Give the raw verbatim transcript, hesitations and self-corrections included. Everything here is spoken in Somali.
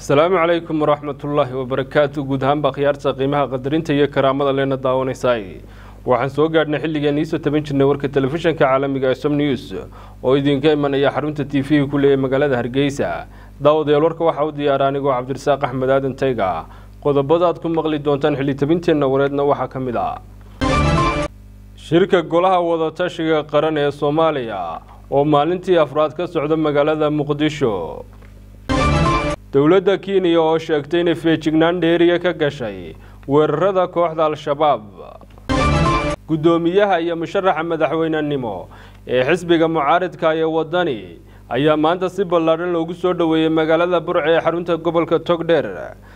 السلام عليكم ورحمة الله وبركاته. جود هم بخيارة قيمها قدرين تيجي كرامة لنا داون ساي. waxaan soo gaadhnay xilligan iiso taban jirnay warka telefishinka caalamiga ee Som News oo idin ka imanaya xarunta T V ku leeyahay magaalada Hargeysa. Daawadayaal warka waxa uu diyaaray anigoo Cabdirasaaq Axmed Aadan Tayga. Qodobada aad ku maqli doontaan xilli tabinteena wareedna waxa ka mid ah shirka golaha wada tashiga qaran ee Soomaaliya oo maalintii afraad ka socda magaalada Muqdisho. dowladda Kenya oo sheegtay in feejignaan dheeriya ka gashay weerarada kooxda Al-Shabaab. gudoomiyaha iyo musharaxa madaxweynenimo ee xisbiga mucaaradka ee wadani ayaa maanta si ballaaran loogu soo dhaweeyay magaalada Burco ee xarunta gobolka Togdheer